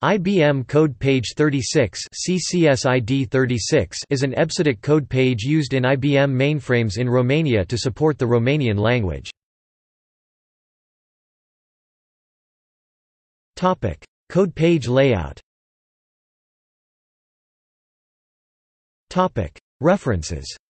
IBM Code Page 36 CCSID 36 is an EBCDIC code page used in IBM mainframes in Romania to support the Romanian language. Code page layout. References